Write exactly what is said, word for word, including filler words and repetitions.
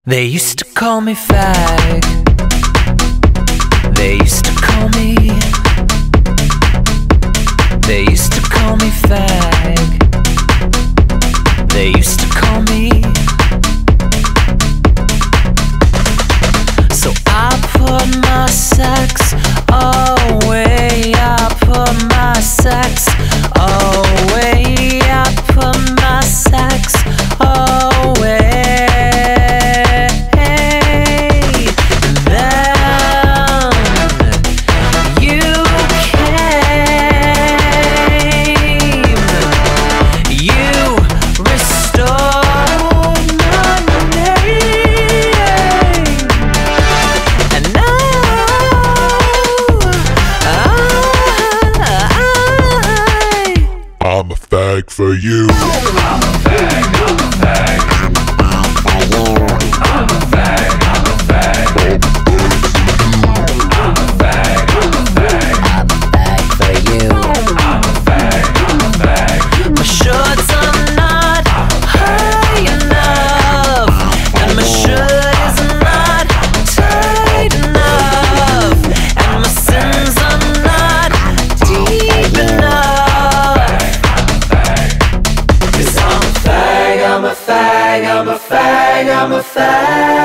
They used to call me fag. They used to call me. They used to call me fag. They used to call me. So I put my sex away. I put my sex away. I put my sex away. I'm a fag for you. I'm a fag, I'm a fag. I'm a fag, I'm a fag. I'm a fag, I'm a fag. I'm a fag for you. I'm a fag, I'm a fag. My shorts are not high enough, and my shirt is not tight enough, and my sins are not deep enough. I'm a fag, I'm a fag, I'm a fag.